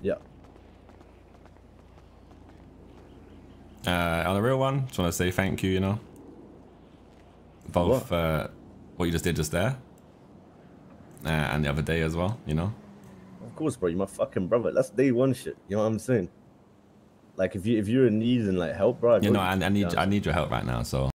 Yeah. On the real one, just want to say thank you, you know. Both what you just did just there. And the other day as well, you know. Of course, bro. You're my fucking brother. That's day one shit. You know what I'm saying? Like if you're in need and like help, bro. You know, I need your help right now, so